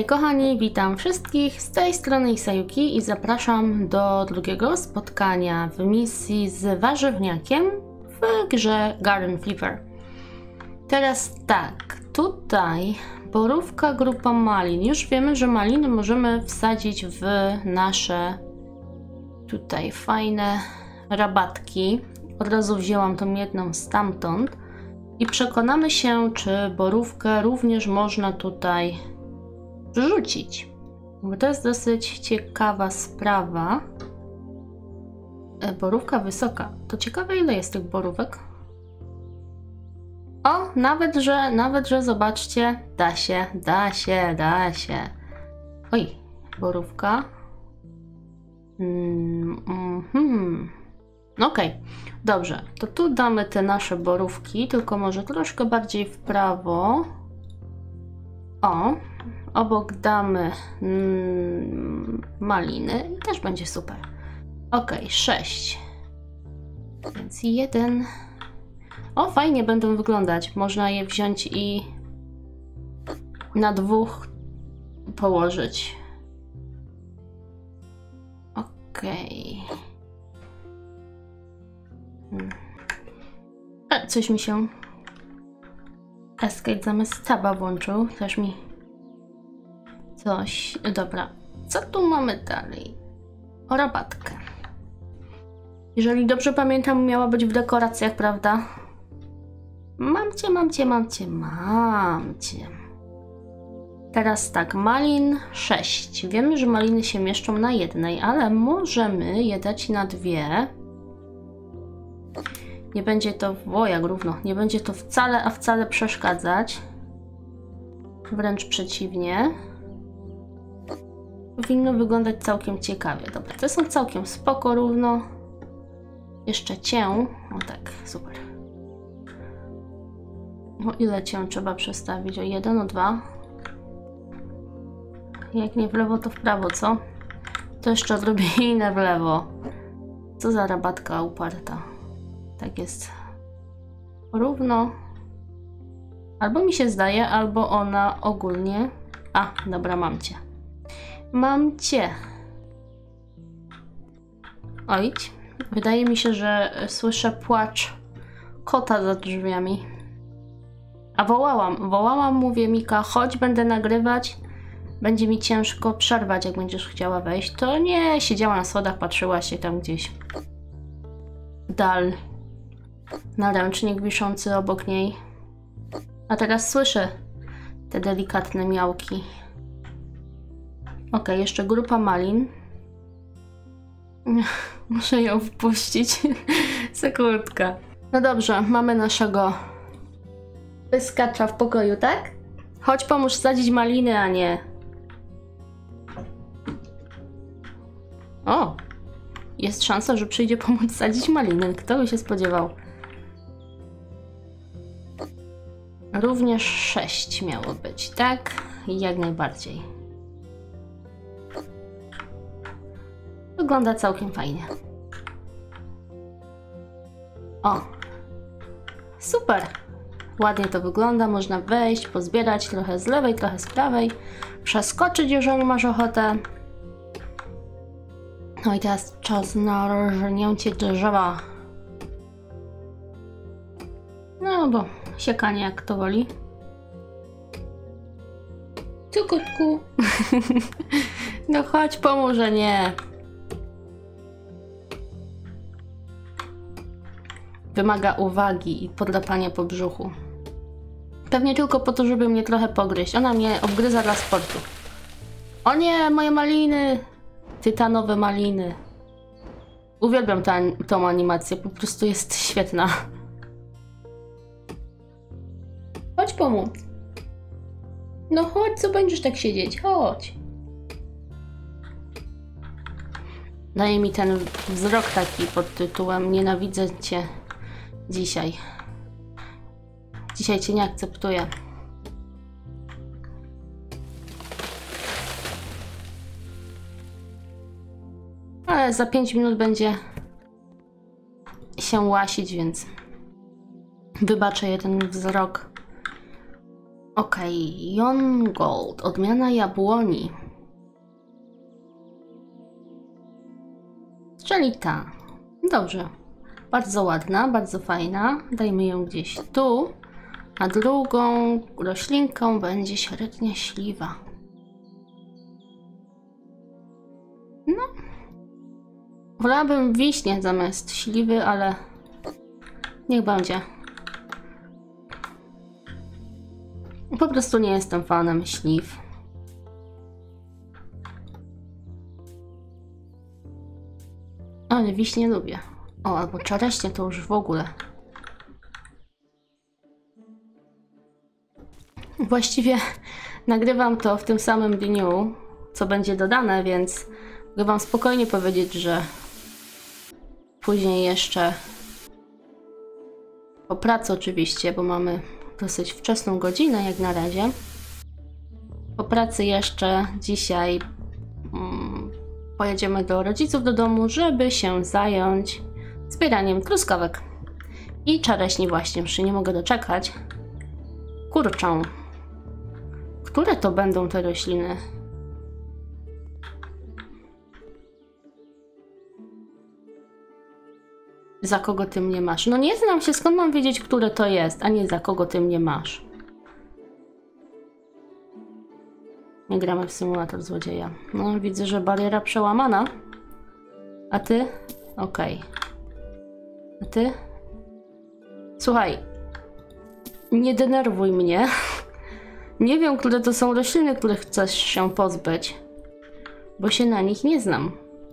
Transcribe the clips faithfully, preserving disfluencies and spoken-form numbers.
Hej kochani, witam wszystkich, z tej strony Isayuki i zapraszam do drugiego spotkania w misji z warzywniakiem w grze Garden Flipper. Teraz tak, tutaj borówka, grupa malin. Już wiemy, że maliny możemy wsadzić w nasze tutaj fajne rabatki. Od razu wzięłam tą jedną stamtąd i przekonamy się, czy borówkę również można tutaj wrzucić. Bo to jest dosyć ciekawa sprawa. E, borówka wysoka. To ciekawe, ile jest tych borówek. O, nawet, że, nawet, że zobaczcie, da się, da się, da się. Oj, borówka. Mm, mm, hmm. Okej, okay. Dobrze, to tu damy te nasze borówki, tylko może troszkę bardziej w prawo. O, obok damy mm, maliny i też będzie super. Ok, sześć. Więc jeden. O, fajnie będą wyglądać. Można je wziąć i na dwóch położyć. Ok. A, coś mi się Escape zamiast taba włączył. Też mi coś. Dobra. Co tu mamy dalej? O, rabatkę. Jeżeli dobrze pamiętam, miała być w dekoracjach, prawda? Mam cię, mam cię, mam cię, mam cię. Teraz tak, malin sześć. Wiemy, że maliny się mieszczą na jednej, ale możemy je dać na dwie. Nie będzie to, o jak równo, nie będzie to wcale, a wcale przeszkadzać. Wręcz przeciwnie. Powinno wyglądać całkiem ciekawie. Dobra, te są całkiem spoko, równo. Jeszcze cię. O tak, super. O ile cię trzeba przestawić? O jeden, o dwa. Jak nie w lewo, to w prawo, co? To jeszcze odrobinę w lewo. Co za rabatka uparta. Tak jest równo. Albo mi się zdaje, albo ona ogólnie... A, dobra, mam cię. Mam cię. Ojdź. Wydaje mi się, że słyszę płacz kota za drzwiami. A wołałam. Wołałam, mówię Mika, chodź, będę nagrywać. Będzie mi ciężko przerwać, jak będziesz chciała wejść. To nie, siedziała na schodach, patrzyła się tam gdzieś. Dal. Na ręcznik wiszący obok niej. A teraz słyszę te delikatne miałki. Ok, jeszcze grupa malin. Muszę ją wpuścić. Sekundka. No dobrze, mamy naszego pyskacza w pokoju, tak? Chodź, pomóż sadzić maliny, a nie... O! Jest szansa, że przyjdzie pomóc sadzić maliny. Kto by się spodziewał? Również sześć miało być, tak? Jak najbardziej. Wygląda całkiem fajnie. O! Super! Ładnie to wygląda. Można wejść, pozbierać trochę z lewej, trochę z prawej. Przeskoczyć, jeżeli masz ochotę. No i teraz czas na rżnięcie drzewa. No bo siekanie jak to woli. Cukutku. No chodź, pomóż, że nie. Wymaga uwagi i podrapania po brzuchu. Pewnie tylko po to, żeby mnie trochę pogryźć. Ona mnie obgryza dla sportu. O nie, moje maliny! Tytanowe maliny. Uwielbiam ta, tą animację, po prostu jest świetna. Chodź pomóc. No chodź, co będziesz tak siedzieć? Chodź. Daje mi ten wzrok taki pod tytułem nienawidzę cię dzisiaj. Dzisiaj cię nie akceptuję. Ale za pięć minut będzie się łasić, więc wybaczę jej ten wzrok. Okej, okay. Yon Gold, odmiana jabłoni. Czyli ta. Dobrze. Bardzo ładna, bardzo fajna. Dajmy ją gdzieś tu. A drugą roślinką będzie średnia śliwa. No. Wolałabym wiśnie zamiast śliwy, ale niech będzie. Po prostu nie jestem fanem śliw. Ale wiśnie lubię. O, albo czereśnie to już w ogóle. Właściwie nagrywam to w tym samym dniu, co będzie dodane, więc mogę wam spokojnie powiedzieć, że później jeszcze po pracy oczywiście, bo mamy dosyć wczesną godzinę jak na razie. Po pracy jeszcze dzisiaj mm, pojedziemy do rodziców do domu, żeby się zająć zbieraniem truskawek i czereśni właśnie, już się nie mogę doczekać. Kurczą. Które to będą te rośliny? Za kogo ty mnie masz? No nie znam się, skąd mam wiedzieć, które to jest, a nie za kogo ty mnie masz. Nie gramy w symulator złodzieja. No widzę, że bariera przełamana. A ty? Okej. Okay. A ty? Słuchaj. Nie denerwuj mnie. Nie wiem, które to są rośliny, których chcesz się pozbyć. Bo się na nich nie znam.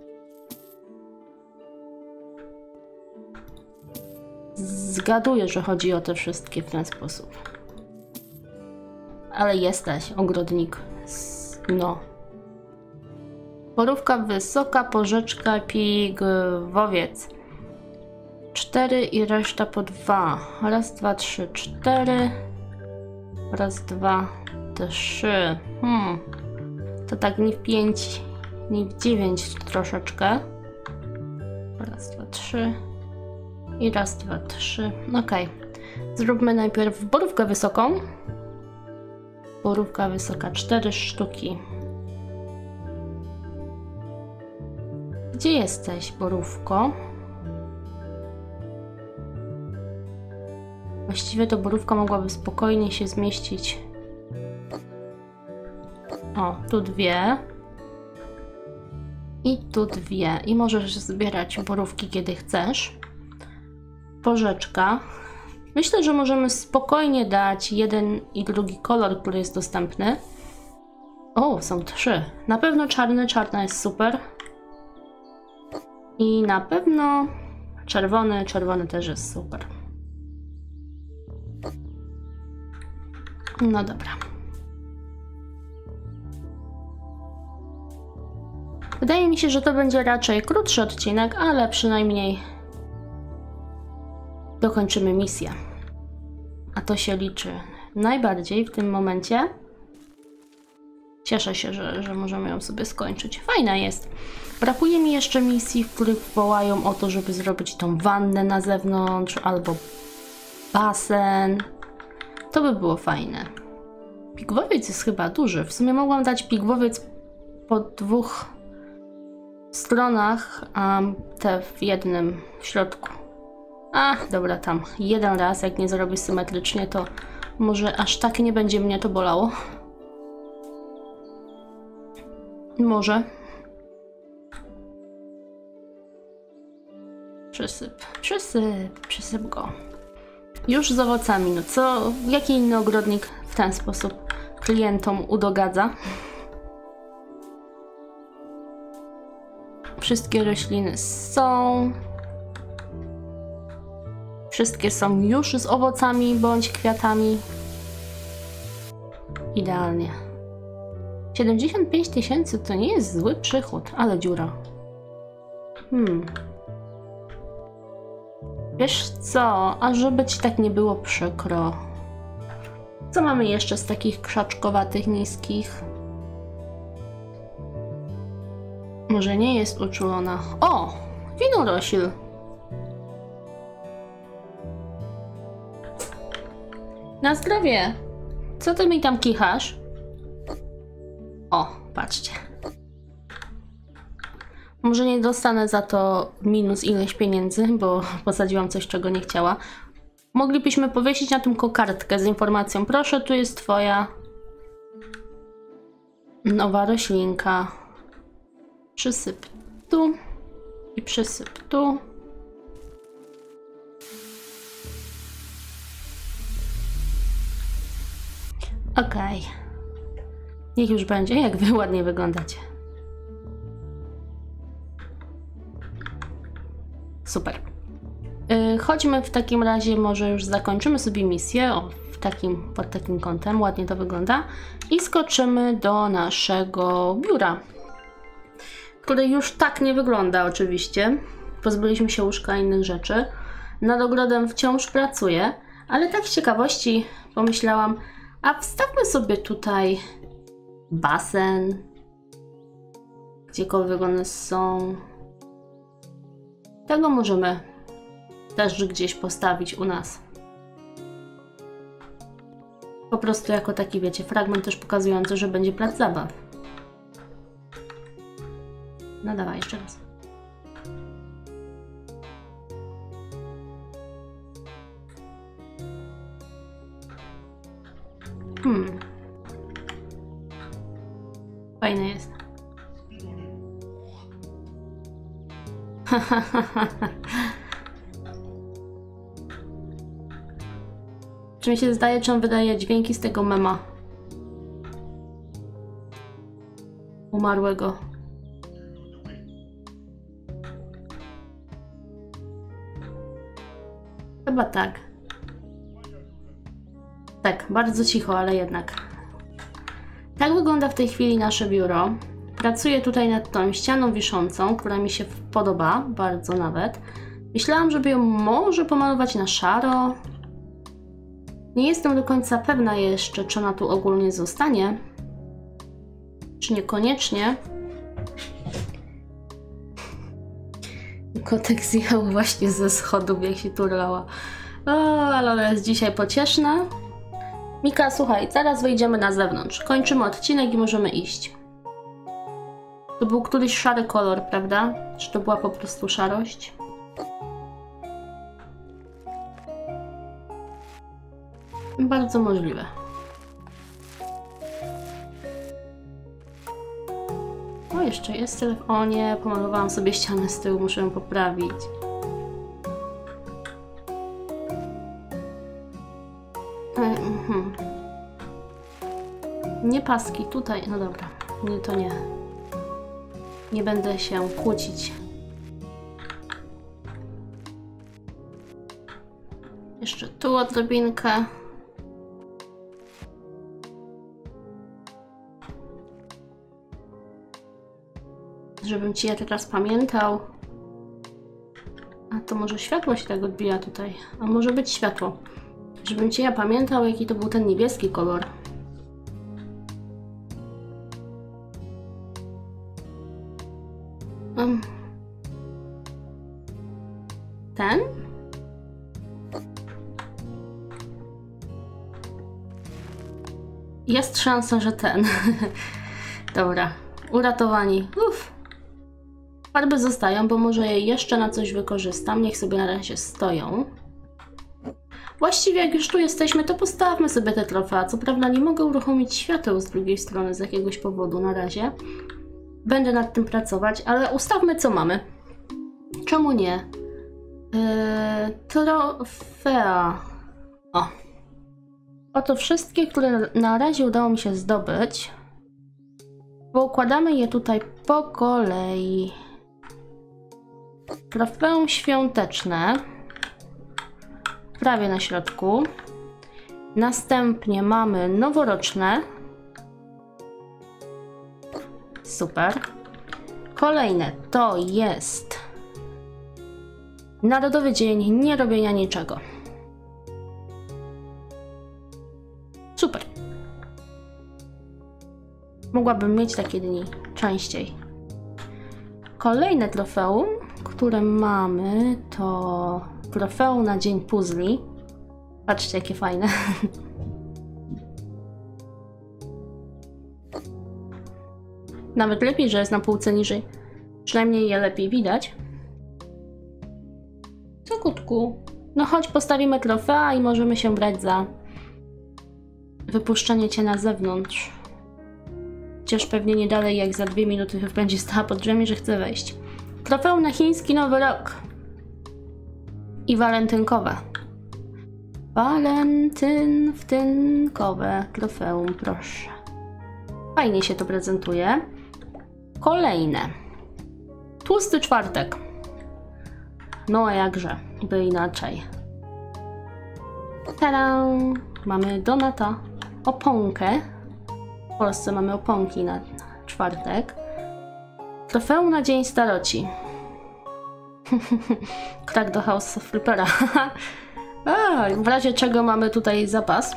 Zgaduję, że chodzi o te wszystkie w ten sposób. Ale jesteś, ogrodnik. No. Borówka wysoka, porzeczka, pigwowiec. Cztery i reszta po dwa. Raz, dwa, trzy, cztery. Raz, dwa, trzy. Hmm. To tak nie w pięć, nie w dziewięć troszeczkę. Raz, dwa, trzy. I raz, dwa, trzy. Ok. Zróbmy najpierw borówkę wysoką. Borówka wysoka, cztery sztuki. Gdzie jesteś, borówko? Właściwie to borówka mogłaby spokojnie się zmieścić. O, tu dwie. I tu dwie. I możesz zbierać borówki, kiedy chcesz. Porzeczka. Myślę, że możemy spokojnie dać jeden i drugi kolor, który jest dostępny. O, są trzy. Na pewno czarny, czarna jest super. I na pewno czerwony, czerwony też jest super. No dobra. Wydaje mi się, że to będzie raczej krótszy odcinek, ale przynajmniej dokończymy misję. A to się liczy najbardziej w tym momencie. Cieszę się, że, że możemy ją sobie skończyć. Fajna jest. Brakuje mi jeszcze misji, w których wołają o to, żeby zrobić tą wannę na zewnątrz albo basen. To by było fajne. Pigwowiec jest chyba duży. W sumie mogłam dać pigwowiec po dwóch stronach, a te w jednym w środku. A, dobra, tam jeden raz, jak nie zrobię symetrycznie, to może aż tak nie będzie mnie to bolało. Może. Przysyp, przysyp, przysyp go. Już z owocami, no co, jaki inny ogrodnik w ten sposób klientom udogadza? Wszystkie rośliny są. Wszystkie są już z owocami bądź kwiatami. Idealnie. siedemdziesiąt pięć tysięcy to nie jest zły przychód, ale dziura. Hmm. Wiesz co, a żeby ci tak nie było przykro. Co mamy jeszcze z takich krzaczkowatych, niskich? Może nie jest uczulona. O! Winorośl. Na zdrowie! Co ty mi tam kichasz? O, patrzcie. Może nie dostanę za to minus ileś pieniędzy, bo posadziłam coś, czego nie chciała. Moglibyśmy powiesić na tym kokardkę z informacją. Proszę, tu jest twoja nowa roślinka. Przysyp tu i przysyp tu. Okej. Niech już będzie, jak wy ładnie wyglądacie. Super. Yy, chodźmy w takim razie, może już zakończymy sobie misję. O, w takim, pod takim kątem, ładnie to wygląda. I skoczymy do naszego biura, które już tak nie wygląda oczywiście. Pozbyliśmy się łóżka i innych rzeczy. Nad ogrodem wciąż pracuję, ale tak z ciekawości pomyślałam, a wstawmy sobie tutaj basen, gdziekolwiek one są. Tego możemy też gdzieś postawić u nas. Po prostu jako taki, wiecie, fragment też pokazujący, że będzie plac zabaw. No dawaj, jeszcze raz. Hmm. Fajne jest. Czy mi się zdaje, czy on wydaje dźwięki z tego mema umarłego? Chyba tak. Tak, bardzo cicho, ale jednak. Tak wygląda w tej chwili nasze biuro. Pracuję tutaj nad tą ścianą wiszącą, która mi się podoba, bardzo nawet. Myślałam, żeby ją może pomalować na szaro. Nie jestem do końca pewna jeszcze, czy ona tu ogólnie zostanie, czy niekoniecznie. Kotek zjechał właśnie ze schodów, jak się turlała. O, ale ona jest dzisiaj pocieszna. Mika, słuchaj, zaraz wyjdziemy na zewnątrz. Kończymy odcinek i możemy iść. To był któryś szary kolor, prawda? Czy to była po prostu szarość? Bardzo możliwe. O, jeszcze jest telefon. O nie, pomalowałam sobie ścianę z tyłu, muszę ją poprawić. Mhm. Nie paski, tutaj, no dobra. Nie, to nie. Nie będę się kłócić. Jeszcze tu odrobinkę. Żebym ci ja teraz pamiętał. A to może światło się tak odbija tutaj. A może być światło. Żebym ci ja pamiętał, jaki to był ten niebieski kolor. Um. Ten? Jest szansa, że ten. Dobra. Uratowani. Uff. Farby zostają, bo może je jeszcze na coś wykorzystam. Niech sobie na razie stoją. Właściwie jak już tu jesteśmy, to postawmy sobie te trofea. Co prawda nie mogę uruchomić świateł z drugiej strony z jakiegoś powodu na razie. Będę nad tym pracować, ale ustawmy co mamy. Czemu nie? Yy, trofea. O. Oto wszystkie, które na razie udało mi się zdobyć. Poukładamy je tutaj po kolei. Trofeum świąteczne. Prawie na środku. Następnie mamy noworoczne. Super. Kolejne to jest Narodowy Dzień Nierobienia Niczego. Super. Mogłabym mieć takie dni częściej. Kolejne trofeum, które mamy, to trofeum na Dzień Puzli. Patrzcie, jakie fajne. Nawet lepiej, że jest na półce niżej. Przynajmniej je lepiej widać. Co kutku? No chodź, postawimy trofea i możemy się brać za wypuszczenie cię na zewnątrz. Chociaż pewnie nie dalej jak za dwie minuty będzie stała pod drzwiami, że chce wejść. Trofeum na chiński Nowy Rok. I walentynkowe. Walentynkowe trofeum, proszę. Fajnie się to prezentuje. Kolejne. Tłusty czwartek. No a jakże, by inaczej. Tada! Mamy donata. Oponkę. W Polsce mamy oponki na czwartek. Trofeum na Dzień Staroci. Krak do House Flippera. A, w razie czego mamy tutaj zapas.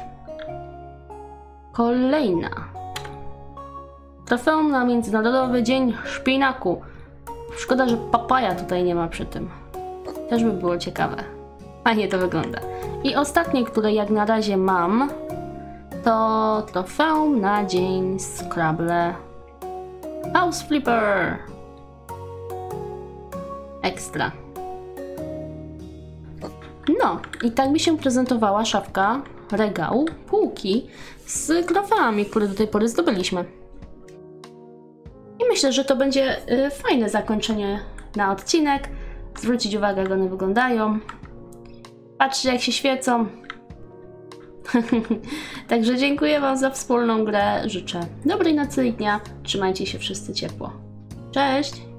Kolejna. Trofeum na Międzynarodowy Dzień Szpinaku. Szkoda, że papaja tutaj nie ma przy tym. Też by było ciekawe. Fajnie to wygląda. I ostatnie, które jak na razie mam, to trofeum na Dzień Scrabble. House Flipper. Ekstra. No, i tak mi się prezentowała szafka, regał, półki z trofeami, które do tej pory zdobyliśmy. I myślę, że to będzie y, fajne zakończenie na odcinek. Zwrócić uwagę, jak one wyglądają. Patrzcie, jak się świecą. Także dziękuję wam za wspólną grę. Życzę dobrej nocy i dnia. Trzymajcie się wszyscy ciepło. Cześć!